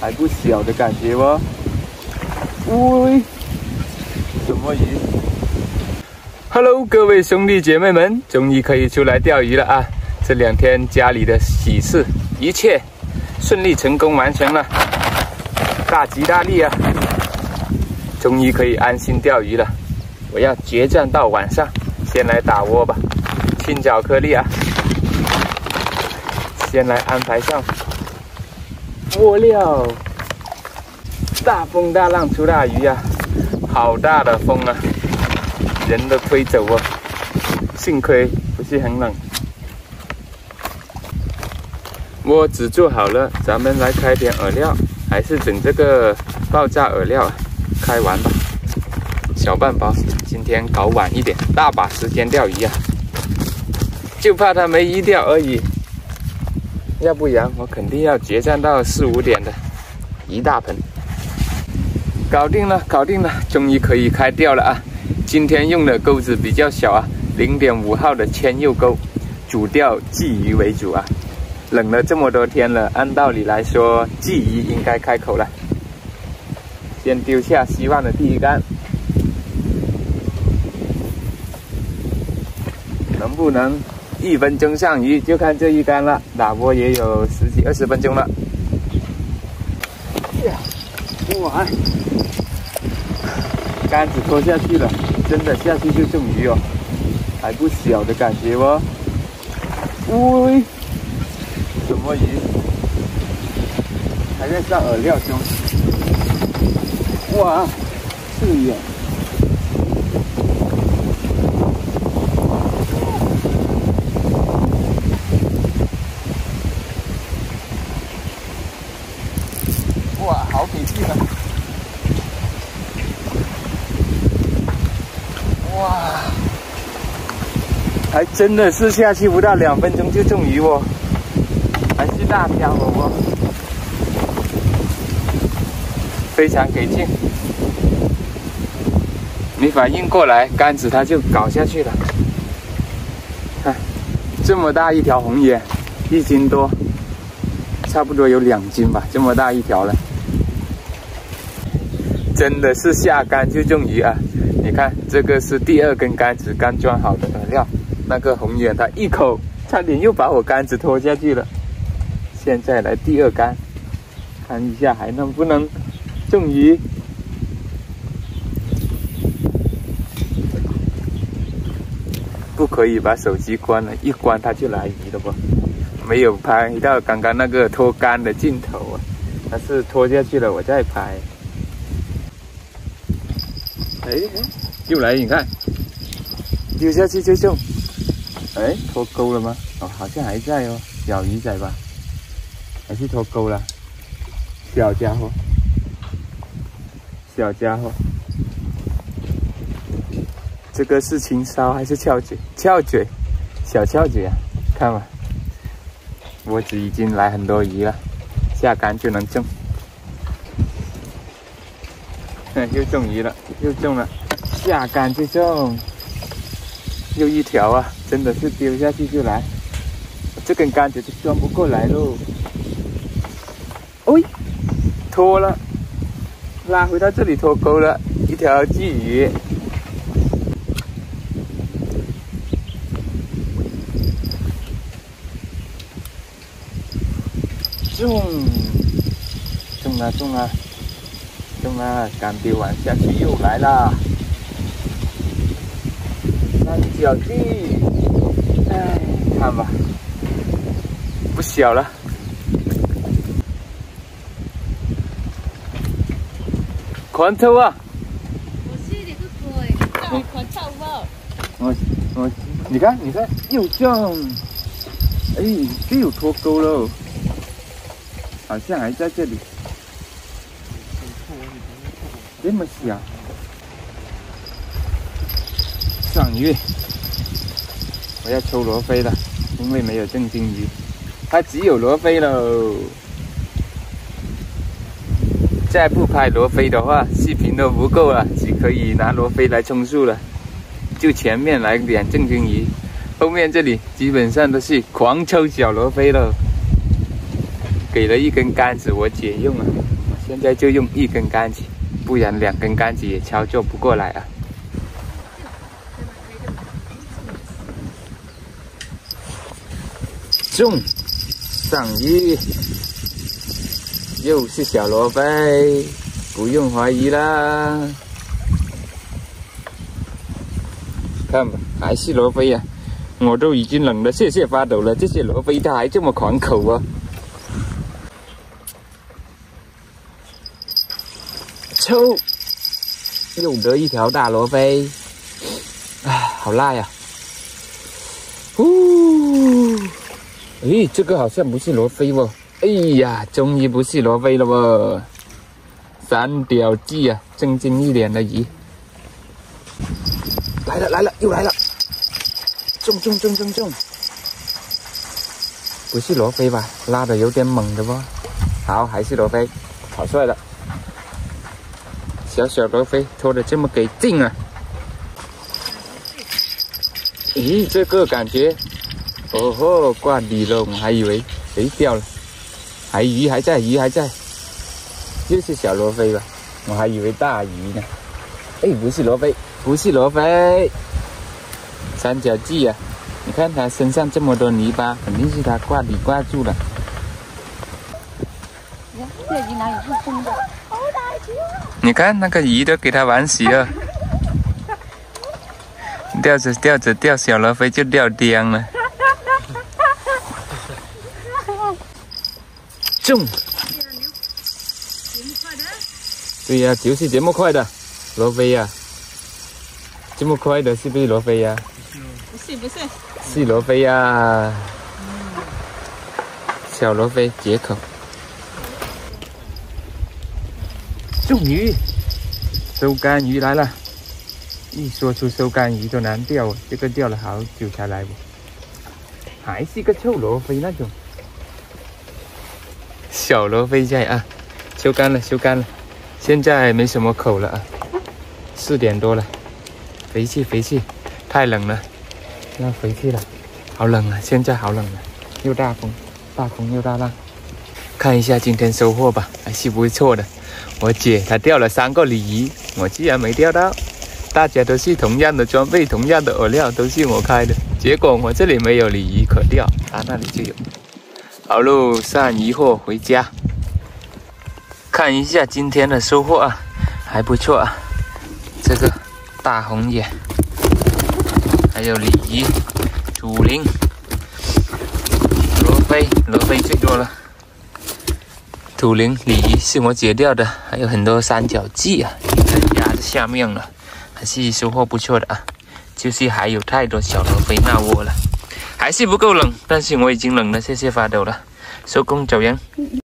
还不小的感觉哦。喂，什么鱼 ？Hello， 各位兄弟姐妹们，终于可以出来钓鱼了啊！这2天家里的喜事一切顺利成功完成了，大吉大利啊！终于可以安心钓鱼了。我要决战到晚上，先来打窝吧，青角颗粒啊！先来安排上窝料。大风大浪出大鱼啊，好大的风啊，人都推走哦。幸亏不是很冷。窝子做好了，咱们来开点饵料，还是整这个爆炸饵料开完吧。小半包，今天搞晚一点，大把时间钓鱼啊，就怕它没鱼钓而已。要不然我肯定要决战到4、5点的，一大盆。搞定了，搞定了，终于可以开钓了啊！今天用的钩子比较小啊，0.5号的铅釉钩，主钓鲫鱼为主啊。冷了这么多天了，按道理来说，鲫鱼应该开口了。先丢下希望的第一竿，能不能1分钟上鱼，就看这一竿了。打窝也有10几20分钟了。哇！竿子拖下去了，真的下去就中鱼哦，还不小的感觉哦。喂，什么鱼？还在上饵料中。哇，是呀。哇，好给力啊！哇，还真的是下去不到2分钟就中鱼哦，还是大条哦，非常给劲。没反应过来，竿子它就搞下去了。看，这么大一条红眼，1斤多，差不多有2斤吧，这么大一条了。真的是下竿就中鱼啊！你看，这个是第2根竿子刚装好的饵料，那个红眼它一口差点又把我竿子拖下去了。现在来第2竿，看一下还能不能中鱼。不可以把手机关了，一关它就来鱼了不？没有拍到刚刚那个拖竿的镜头啊，它是拖下去了我再拍。哎，又来，你看，丢下去就中。哎，脱钩了吗？哦，好像还在哦，小鱼仔吧？还是脱钩了？小家伙，小家伙，这个是青烧还是翘嘴？翘嘴，小翘嘴啊！看吧，窝子已经来很多鱼了，下竿就能中。又中鱼了，又中了，下竿就中，又一条啊！真的是丢下去就来，这根竿子就转不过来喽。喂，脱了，拉回到这里脱钩了，一条鲫鱼。中了，中了！中了，刚丢完下去又来了，三角地，哎，看吧，不小了，狂抽啊！你看，又中，哎，又有脱钩喽，好像还在这里。这么小，上鱼，我要抽罗非了，因为没有正金鱼，它只有罗非喽。再不拍罗非的话，视频都不够了，只可以拿罗非来充数了。就前面来点正金鱼，后面这里基本上都是狂抽小罗非了。 给了一根杆子我姐用啊，我现在就用一根杆子，不然2根杆子也操作不过来啊。中，上鱼，又是小罗非，不用怀疑啦。看吧，还是罗非呀、我都已经冷得泄泄发抖了，这些罗非它还这么狂口啊！抽，又得一条大罗非，啊，好辣呀！诶，这个好像不是罗非哦。哎呀，终于不是罗非了哦，3条鲫啊，正经一点的鱼。来了来了，又来了！中！不是罗非吧？拉的有点猛的不？好，还是罗非，好帅了！小罗非拖得这么给劲啊！咦，这个感觉，哦吼，挂底了，我还以为掉了，鱼还在，就是小罗非吧？我还以为大鱼呢。哎，不是罗非，三角鲫啊！你看它身上这么多泥巴，肯定是它挂底挂住了。 这鱼哪里是公的？好大鱼啊！ 你看那个鱼都给它玩死了，钓小罗非就钓颠了。中！对呀、就是这么快的罗非呀，这么快的是不是罗非呀？ 不是， 是罗非呀，小罗非解口。中鱼，收竿鱼来了！一说出收竿鱼都难钓啊，这个钓了好久才来，还是个臭罗非那种。小罗非在啊，收竿了，现在没什么口了啊，4点多了，回去，太冷了，要回去了，好冷啊，现在好冷啊，又大风又大浪。看一下今天收获吧，还是不错的。我姐她钓了3个鲤鱼，我居然没钓到。大家都是同样的装备，同样的饵料，都是我开的，结果我这里没有鲤鱼可钓，她那里就有。好喽，上鱼货回家。看一下今天的收获啊，还不错啊。这个大红眼，还有鲤鱼、土灵、罗非最多了。土灵、鲤鱼是我解钓的，还有很多三角鲫啊，压在下面了，还是收获不错的啊。就是还有太多小罗非那窝了，还是不够冷，但是我已经冷得泄泄发抖了，收工走人。